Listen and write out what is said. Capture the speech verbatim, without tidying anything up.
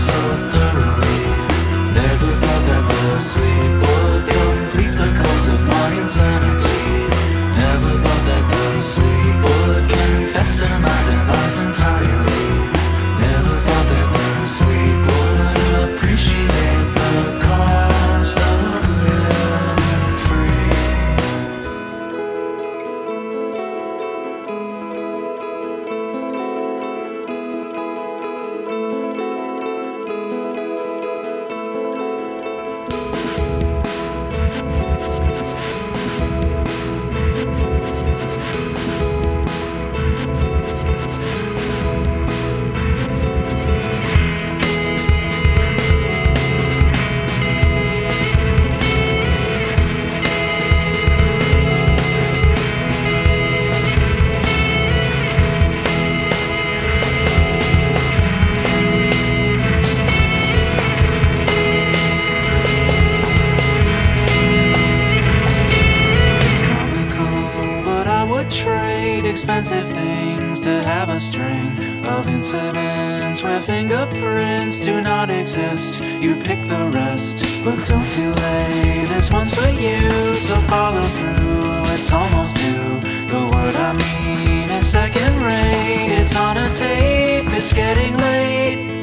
so thoroughly. Never thought that the sleep would complete the course of my insanity. Never thought that the sleep would confess to my demise entirely. Never thought that the sleep would appreciate the cost of living free. Trade expensive things to have a string of incidents where fingerprints do not exist. You pick the rest, but don't delay. This one's for you, so follow through. It's almost due. The word I mean is second rate. It's on a tape, it's getting late.